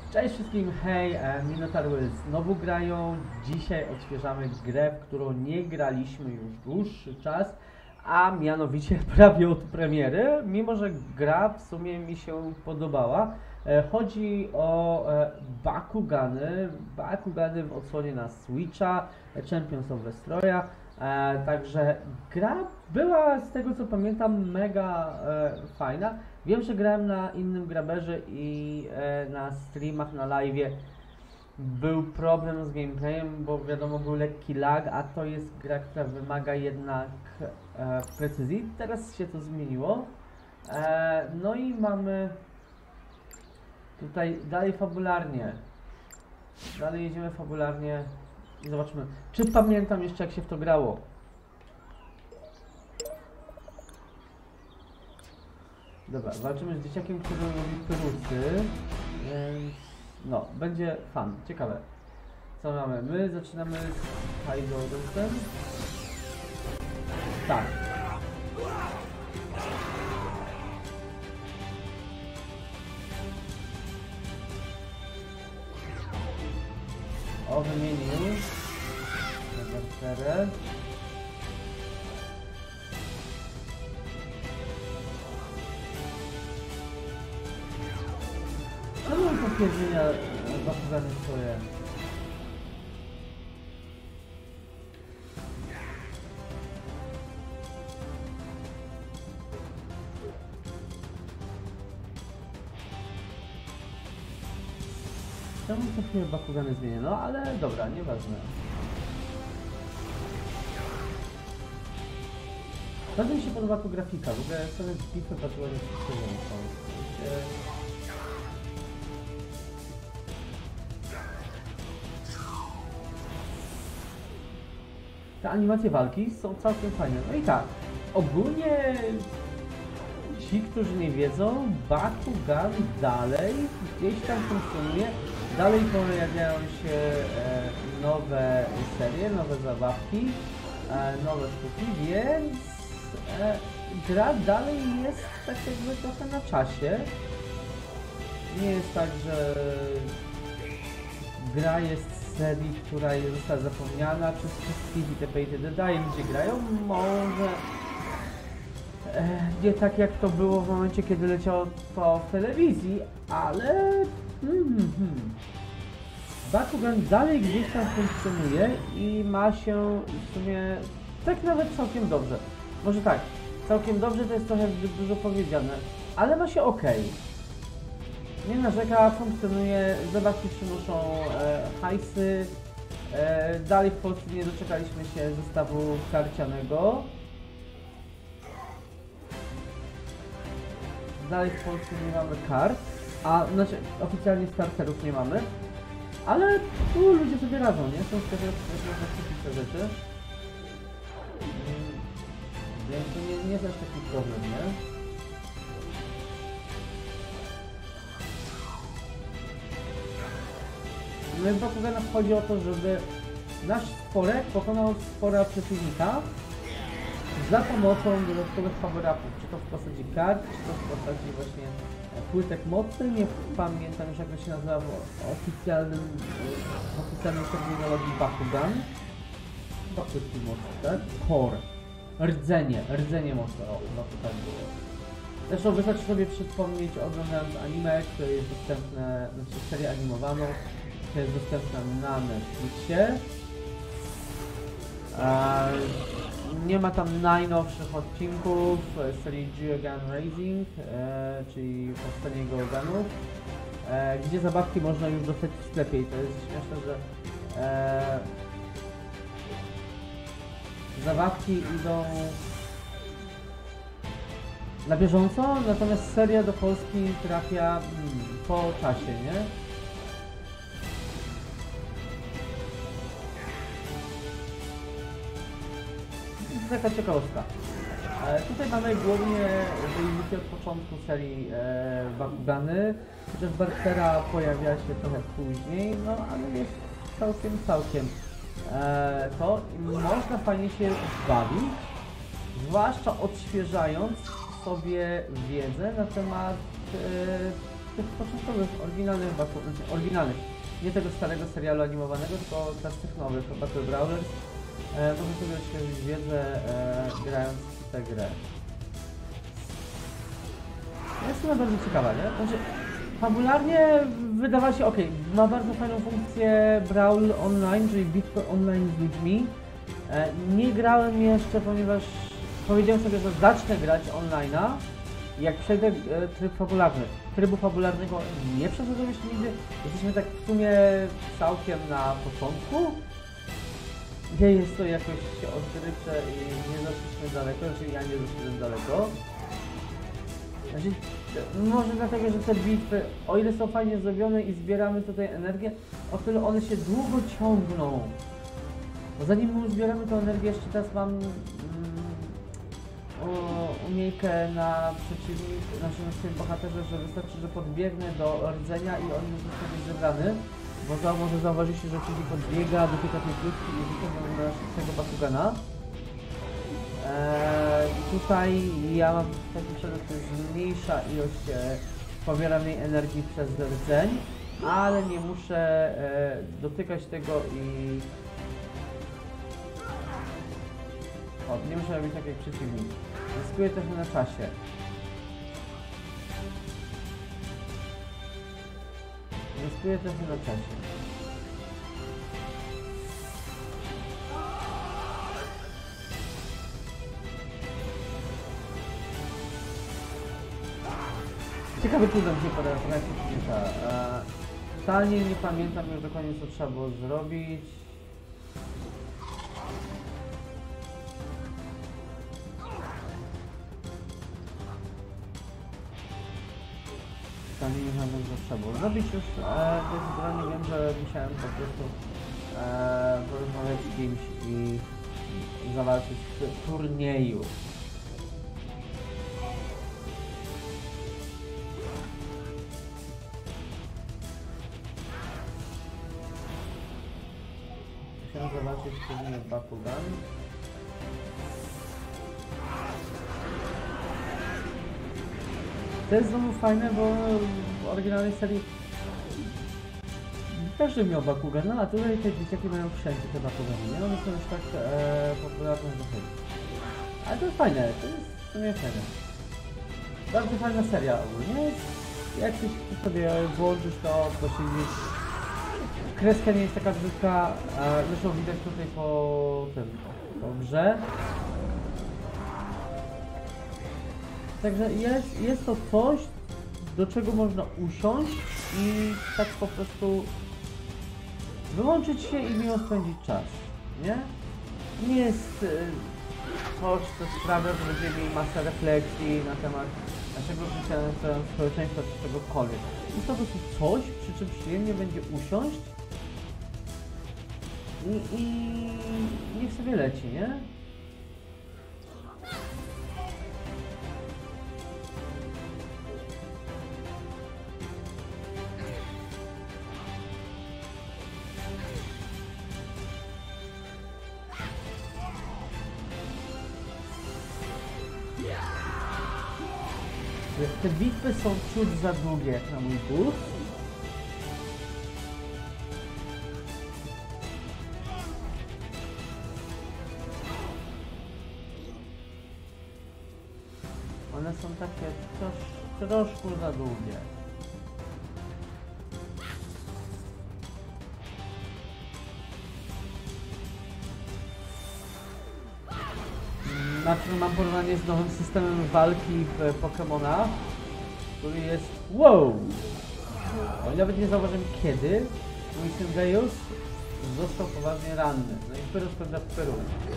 Cześć wszystkim, hej, Minotaur znowu grają. Dzisiaj odświeżamy grę, w którą nie graliśmy już dłuższy czas, a mianowicie prawie od premiery, mimo że gra w sumie mi się podobała. Chodzi o Bakugany w odsłonie na Switcha, Champions of Vestroya. Także gra była, z tego co pamiętam, mega fajna. Wiem, że grałem na innym graberze i na streamach, na live'ie był problem z gameplayem, bo wiadomo, był lekki lag, a to jest gra, która wymaga jednak precyzji. Teraz się to zmieniło. No i mamy tutaj dalej fabularnie. Dalej jedziemy fabularnie i zobaczmy, czy pamiętam jeszcze, jak się w to grało. Dobra, walczymy z dzieciakiem, który robi perusy, więc no, będzie fun, ciekawe. Co mamy? My zaczynamy z Hajdorusem. Tak. O, wymienił. Dobra, czemu on potwierdzenia Bakugany swoje? Czemu to chwilę Bakugany zmienia? No ale dobra, nieważne. Bardzo mi się podoba tu grafika, w ogóle sobie bitwy bardzo ładnie są. Te animacje walki są całkiem fajne. No i tak, ogólnie ci, którzy nie wiedzą, Bakugan dalej gdzieś tam funkcjonuje, dalej pojawiają się nowe serie, nowe zabawki, nowe sztuki, więc gra dalej jest tak jakby trochę na czasie. Nie jest tak, że gra jest serii, która została zapomniana przez wszystkich itp. Dalej ludzie grają, może nie tak jak to było w momencie, kiedy leciało to w telewizji, ale Bakugan dalej gdzieś tam funkcjonuje i ma się w sumie tak nawet całkiem dobrze. Może tak, całkiem dobrze to jest trochę dużo powiedziane, ale ma się ok. Nie narzeka, funkcjonuje, zabawki przynoszą hajsy. Dalej w Polsce nie doczekaliśmy się zestawu karcianego. Dalej w Polsce nie mamy kart, znaczy oficjalnie starterów nie mamy. Ale tu ludzie sobie radzą, nie? Są te rzeczy. Więc to nie jest aż taki problem, nie? No i w Bakuganach chodzi o to, żeby nasz sporek pokonał spora przeciwnika za pomocą dodatkowych power-upów, czy to w postaci kart, czy to w postaci właśnie płytek mocy. Nie pamiętam już, jak to się nazywa w oficjalnej terminologii Bakugan. Chyba płytki mocy, tak? Core. Rdzenie mocy, o, chyba to tak było. Zresztą wystarczy sobie przypomnieć, oglądając anime, które jest dostępne, znaczy serię animowaną, która jest dostępna na Netflixie. Nie ma tam najnowszych odcinków serii Geogun Racing, czyli powstanie Geogunów, gdzie zabawki można już dostać w sklepie i to jest śmieszne, że zabawki idą na bieżąco, natomiast seria do Polski trafia po czasie, nie? Taka ciekawostka. Tutaj mamy głównie basicy od początku serii Bakugany, chociaż Bartera pojawia się trochę później, no ale jest całkiem to i można fajnie się bawić, zwłaszcza odświeżając sobie wiedzę na temat tych początkowych, oryginalnych, nie tego starego serialu animowanego, tylko z tych nowych, Battle Brawlers. Można sobie odświeżyć wiedzę, grając w tę grę. Jest ona bardzo ciekawa, nie? Znaczy, fabularnie wydawa się ok, ma bardzo fajną funkcję Brawl Online, czyli bitwy online z ludźmi. Nie grałem jeszcze, ponieważ powiedziałem sobie, że zacznę grać online'a, jak przejdę tryb fabularny. Trybu fabularnego nie przeszedłem jeszcze nigdy. Jesteśmy tak w sumie całkiem na początku. Nie jest to jakoś odkrywcze i nie zaszliśmy daleko, czyli ja nie zaszedłem daleko. Znaczy, może dlatego, że te bitwy, o ile są fajnie zrobione i zbieramy tutaj energię, o tyle one się długo ciągną. Bo zanim uzbieramy tą energię, jeszcze teraz mam umiejkę na na swoim bohaterze, że wystarczy, że podbiegnę do rdzenia i on już zostanie zebrany. Bo może zauważyliście, że czyli podbiega, dotyka tej krótki i wyciągam na tego Bakugana. Tutaj ja mam taki przedmiot, który zmniejsza ilość pobieranej energii przez rdzeń, ale nie muszę dotykać tego i... nie muszę robić tak jak przeciwnik. Zyskuję trochę na czasie. Zyskuję trochę na czasie. Ciekawe cudem się poda przeciwnika. Totalnie nie pamiętam już dokładnie, co trzeba było zrobić. Totalnie nie pamiętam, co trzeba było zrobić już. Zdecydowanie wiem, że musiałem po prostu porozmawiać z kimś i zawalczyć w turnieju. Chciałem zobaczyć turniej Bakugan. To jest znowu fajne, bo w oryginalnej serii każdy miał Bakugan, no a tutaj te dzieciaki mają wszędzie te Bakugany, nie? One są już tak popularne, że chodzi. Ale to jest fajne, to jest w sumie fajne. Bardzo fajna seria ogólnie. Jak ty sobie włączysz to posiedzisz. Kreska nie jest taka brzydka, zresztą widać tutaj po grze. Także jest to coś, do czego można usiąść i tak po prostu wyłączyć się i miło spędzić czas, nie? Nie jest coś, co sprawia, że będziemy mieli masę refleksji na temat naszego życia, naszego społeczeństwa czy czegokolwiek. Jest to po prostu coś, przy czym przyjemnie będzie usiąść i niech sobie leci, nie? Te bitwy są ciut za długie jak na mój gust. One są takie troszkę za długie. Znaczy mam porównanie z nowym systemem walki w Pokemonach, który jest wow! O, nawet nie zauważyłem kiedy mój syn Gaius został poważnie ranny. No i Pyrrhus kontra Pyrrhus.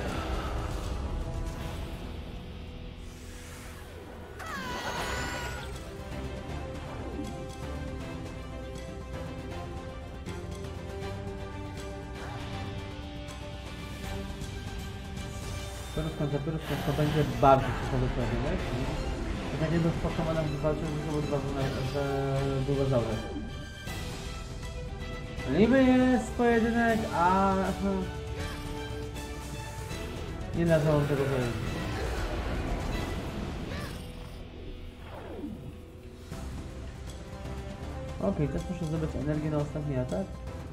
Pyrrhus to będzie bardzo ciekawy pojedynek. Tak jakby w Pokemonach walczył ze sobą że długozaury. Niby jest pojedynek, a nie nazwałem tego pojedynku. Okej, teraz muszę zdobyć energię na ostatni atak.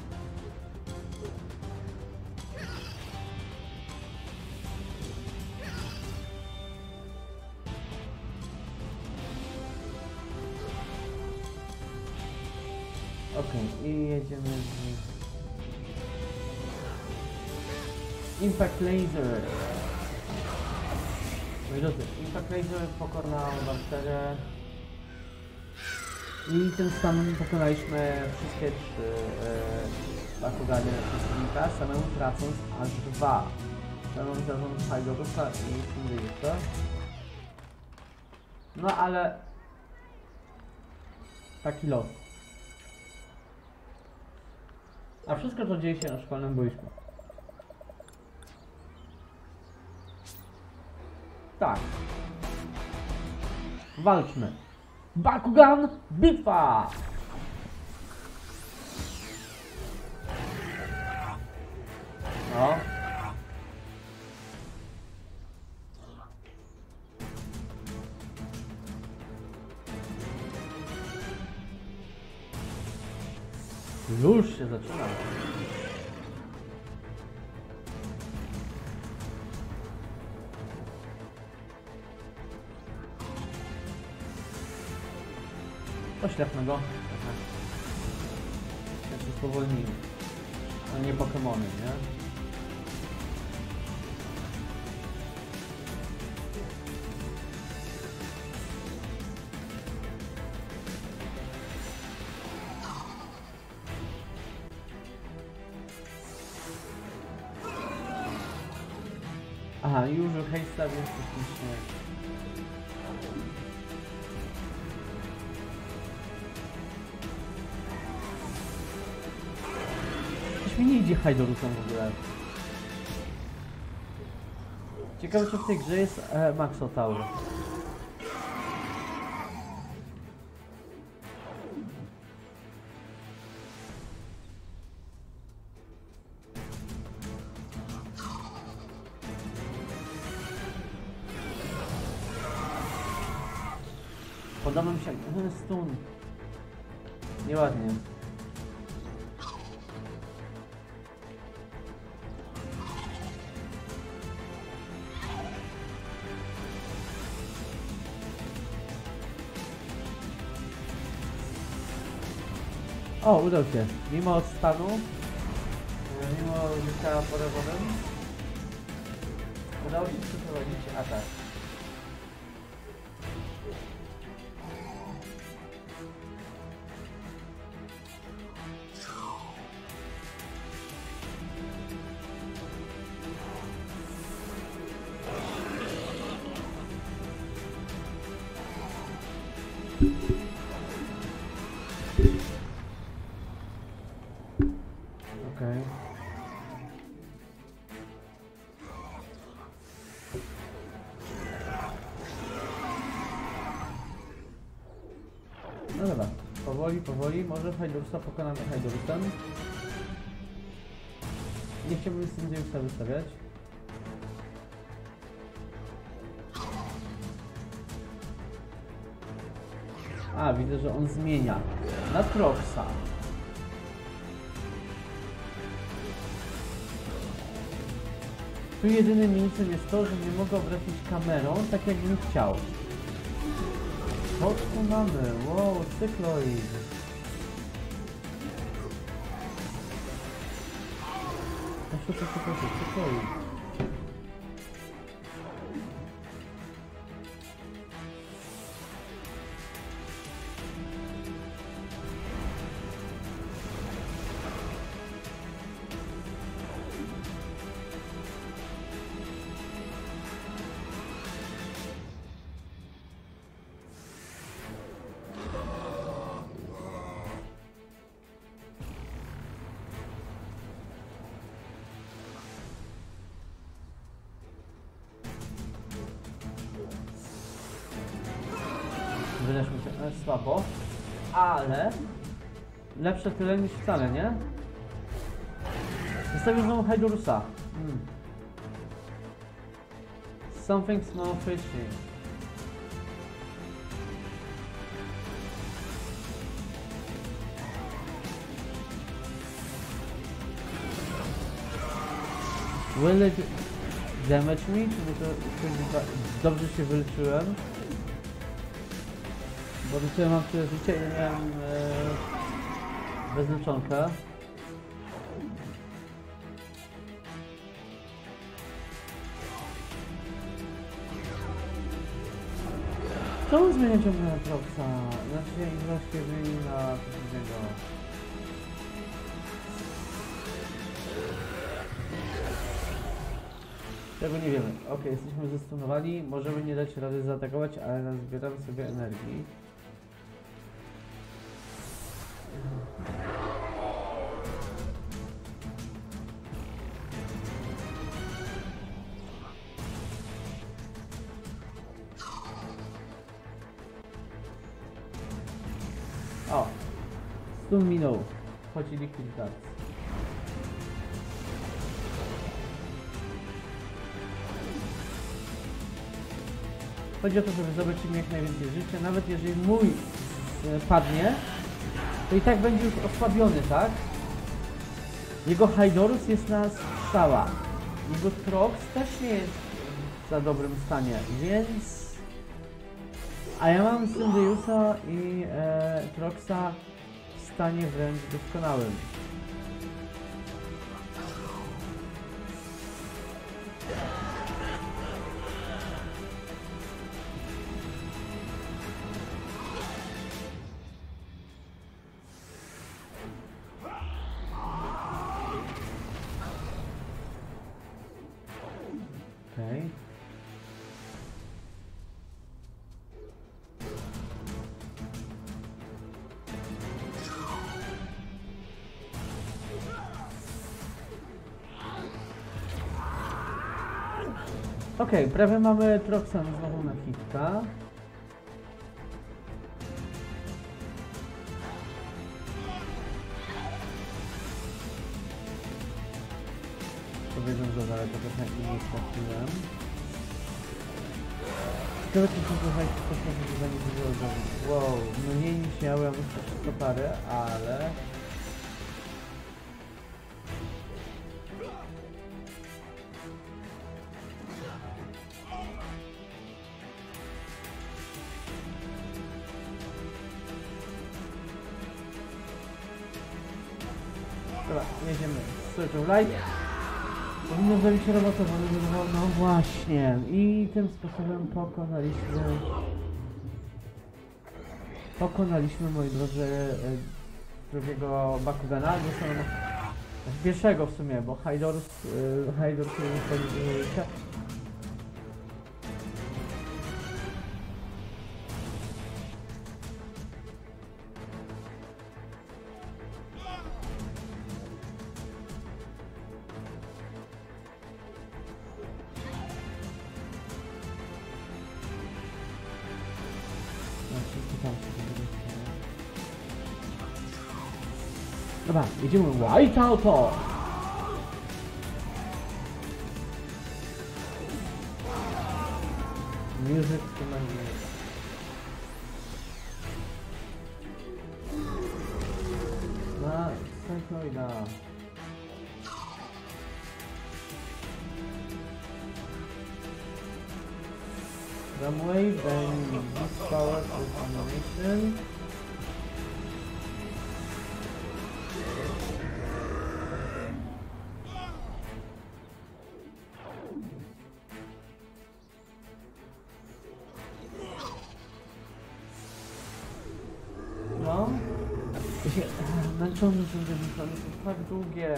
Okej, i jedziemy z... Impact Laser. Moi drodzy, Impact Laser pokonał Barterę. I tym samym pokonaliśmy wszystkie 3 Bakugany przeciwnika, samemu tracąc aż 2. Samemu tracąc Hydrorusa i Syndyusa. No ale... taki los. A wszystko to dzieje się na szkolnym boisku. Tak. Walczmy. Bakugan, bitwa! No. Już się zaczyna. Oślepmy go. Aha. Ja się spowolnił. A nie Pokemony, nie? Aha, i użył hejsta, więc technicznie... Coś mi nie idzie Hydorusem w ogóle. Ciekawe, czy w tej grze jest Maxotaur. Podoba mi się stun. Nieładnie. O, udał się. Mimo stanu, mimo życia porywowym, udało się przeprowadzić atak. Okej. No dobra, powoli, może Hydorusa pokonamy Hydorusem. Nie chciałbym Syndyusa wystawiać. A, widzę, że on zmienia na Troxa. Tu jedynym minusem jest to, że nie mogę obracać kamerą tak jakbym chciał. Co tu mamy? Wow, Cykloid. Cykloid. Wydać mi się słabo, ale lepsze tyle niż wcale, nie? Zostawię znowu Hydorusa. Something small fishy. Will it damage me? Czy dobrze się wyleczyłem? Bo tutaj mam tyle życia i miałem bezleczonkę. Czemu zmienia ciągle na Troxa? Znaczy i wreszcie zmieni na coś innego. Tego nie wiemy. Ok, jesteśmy zestunowani, możemy nie dać rady zaatakować, ale nazbieramy sobie energii. O! Stun minął. Chodzi Liquid Darts. Chodzi o to, żeby zdobyć im jak najwięcej życia. Nawet jeżeli mój padnie, to i tak będzie już osłabiony, tak? Jego Hydorus jest na strzała. Jego Trox też nie jest w za dobrym stanie, więc... A ja mam Syndeusa i Troxa w stanie wręcz doskonałym. Okej. Okej, prawie mamy Troxa znowu na hitka. Powiedzą, że daleko trochę i nie trafiłem. Ciekawe, czy się trochę sposoby za nie było zrobić. Wow, no mniej niż miałem jeszcze 100 pary, ale... Dobra, jedziemy. Search of Light. Powinno zrobić robotę, no właśnie. I tym sposobem pokonaliśmy, moi drodzy, drugiego Bakugana. Pierwszego w sumie, bo Hydorus nie wchodzi do życia. Dobra, jedziemy Whiteout! Music to my ears. Na Cycloida. Runway, then this power to animation. No. Męczące są te mikrofony, są tak długie.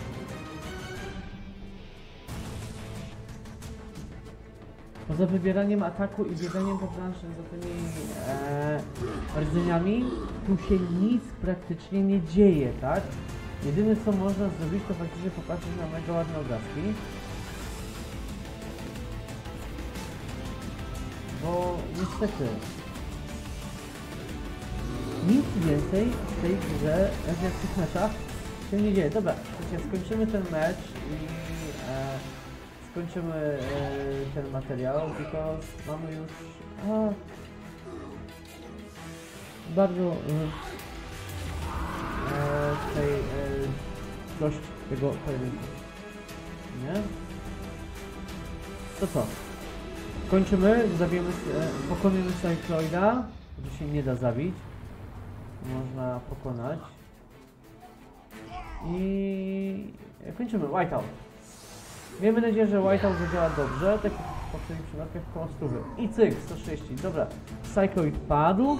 Poza wybieraniem ataku i bieganiem po planszy za tymi rdzeniami, tu się nic praktycznie nie dzieje, tak? Jedyne co można zrobić, to faktycznie popatrzeć na mega ładne obrazki. Bo niestety nic więcej w tej grze, jak w tych meczach, się nie dzieje. Dobra, słuchajcie, skończymy ten mecz i skończymy ten materiał, tylko mamy już bardzo dość tego pojedynku, nie? To co? Kończymy, zabijemy, pokonujemy Cycloida. To się nie da zabić. Można pokonać. I kończymy. Whiteout. Miejmy nadzieję, że Whiteout zadziała dobrze, tak jak w poprzednich przypadkach koło 100. I cyk, 130. Dobra, Cycloid padł.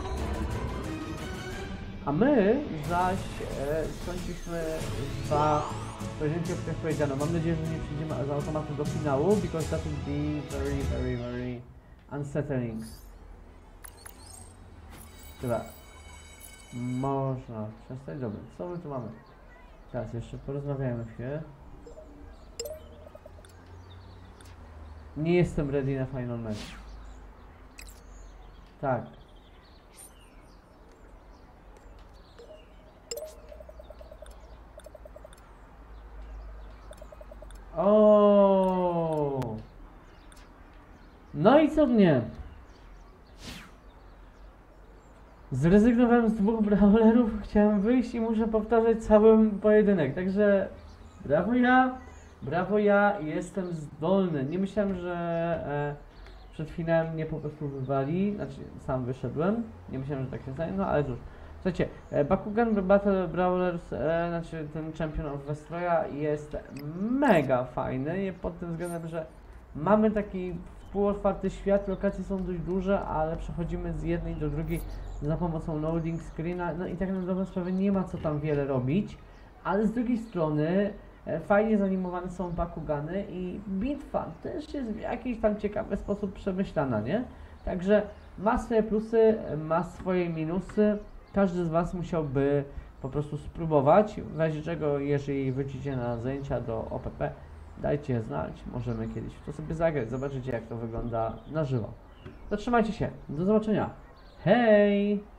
A my zaś skończyliśmy dwa pojedynki, o których powiedziano. Mam nadzieję, że nie przejdziemy z automatu do finału, because that would be very unsettling. Dobra. Można przestać. Dobra, co my tu mamy? Teraz jeszcze porozmawiajmy chwilę. Nie jestem ready na final match. Tak. O. No i co mnie? Zrezygnowałem z 2 brawlerów, chciałem wyjść i muszę powtarzać cały pojedynek, także brawo ja, jestem zdolny. Nie myślałem, że przed finałem mnie po prostu wywali, znaczy sam wyszedłem, nie myślałem, że tak się stanie, no ale cóż. Słuchajcie, Bakugan Battle Brawlers, znaczy ten Champion of Vestroya jest mega fajny pod tym względem, że mamy taki półotwarty świat, lokacje są dość duże, ale przechodzimy z jednej do drugiej za pomocą loading screena, no i tak na dobrą sprawę nie ma co tam wiele robić, ale z drugiej strony fajnie zanimowane są Bakugany i bitwa też jest w jakiś tam ciekawy sposób przemyślana, nie? Także ma swoje plusy, ma swoje minusy, każdy z Was musiałby po prostu spróbować, w razie czego jeżeli wrócicie na zajęcia do OPP, dajcie znać, możemy kiedyś w to sobie zagrać, zobaczycie jak to wygląda na żywo. To trzymajcie się, do zobaczenia, hej!